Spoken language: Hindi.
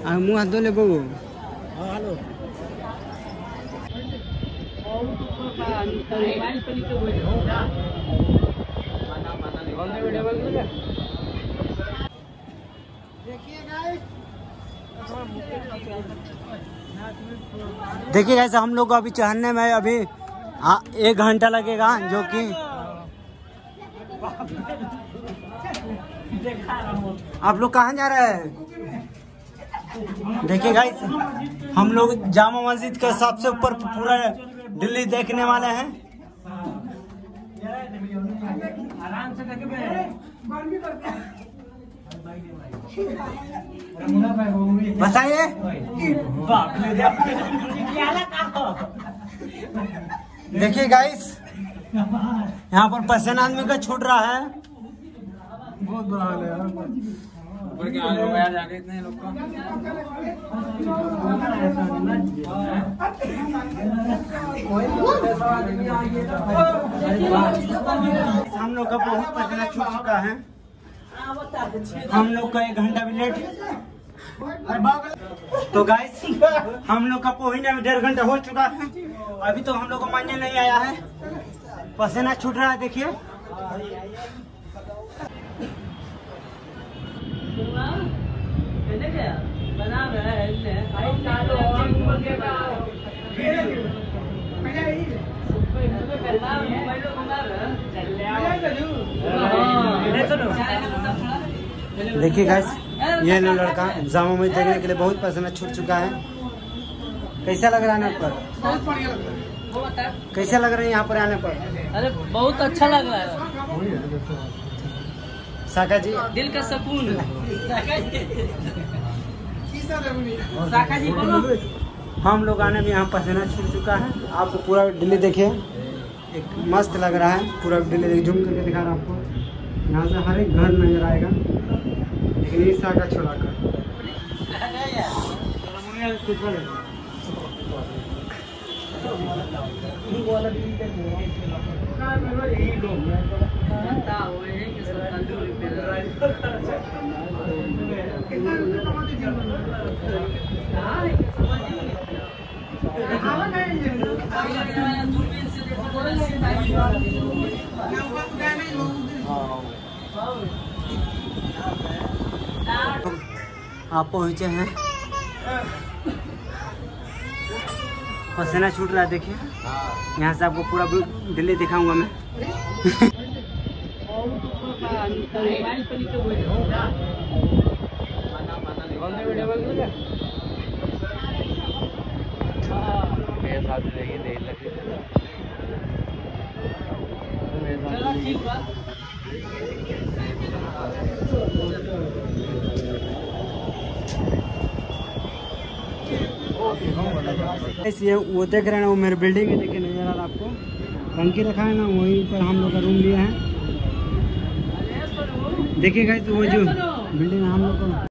मुँह हाथ धो ले बबू। हेलो देखिए गाइस हम लोग को अभी चढ़ने में अभी 1 घंटा लगेगा, जो कि आप लोग कहाँ जा रहे हैं? देखिए गाइस हम लोग जामा मस्जिद के सबसे ऊपर पूरा दिल्ली देखने वाले हैं। बताइए। देखिए गाइस यहाँ पर पसीना आदमी का छूट रहा है। बहुत बुरा हाल है यार। ऊपर के लोग यार जाके इतने लोग का हम लोग का बहुत पसीना छूट चुका है। हम लोग का 1 घंटा भी लेट। तो गाइस हम लोग का पहुंचने में 1.5 घंटा हो चुका है। अभी तो हम लोग को मंजिल नहीं आया है, पसीना छूट रहा है। देखिए देखिए गाइस ये लो लड़का जामा मस्जिद देखने के लिए बहुत पसीना छूट चुका है। कैसा लग रहा है आने पर? कैसा लग रहा है यहाँ पर आने पर? अरे बहुत अच्छा लग रहा है। साका जी दिल का सुकून। साका जी बोलो। हम लोग आने में यहाँ पसीना छूट चुका है। आपको पूरा दिल्ली देखिए, एक मस्त लग रहा है। पूरा दिल्ली झूम करके दिखा रहा हूँ आपको। यहाँ से हर एक घर नजर आएगा, लेकिन इस साका छोड़ा कर। आप पहुँचे हैं, पसीना छूट रहा है। देखिए यहाँ से आपको पूरा दिल्ली दिखाऊंगा मैं। ये वो देख रहे हैं ना, वो मेरे बिल्डिंग में देखिए नजर आ रहा है आपको। टंकी रखा है ना, वहीं पर हम लोग का रूम लिया है। देखिए गाइस वो जो बिल्डिंग हम लोग को